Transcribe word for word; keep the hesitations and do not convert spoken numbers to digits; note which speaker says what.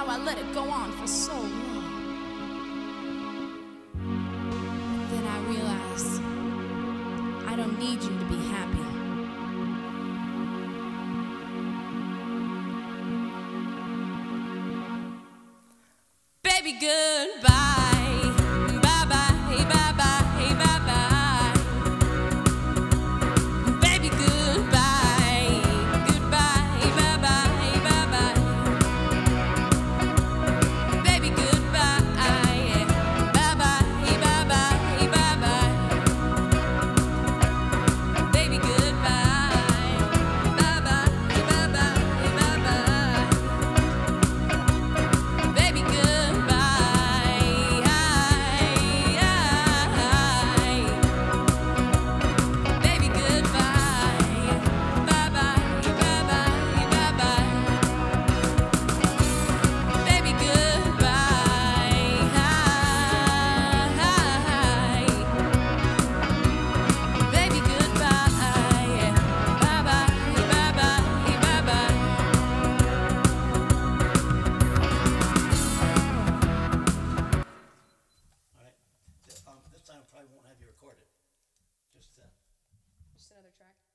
Speaker 1: how I let it go on for so long. Then I realized I don't need you to be happy. Baby, goodbye. Bye-bye, bye-bye, bye-bye. Baby, goodbye. Goodbye, bye-bye, bye-bye. Baby, goodbye. Bye-bye, bye-bye, bye-bye. Baby, goodbye. Bye-bye, bye-bye, bye-bye. Baby, goodbye. Baby, goodbye. Bye-bye, bye-bye, bye-bye. Baby, goodbye. Baby, goodbye. Bye-bye, bye-bye, bye-bye.
Speaker 2: All right. Um, this time I probably won't have you record it. Just uh,
Speaker 1: Just another track.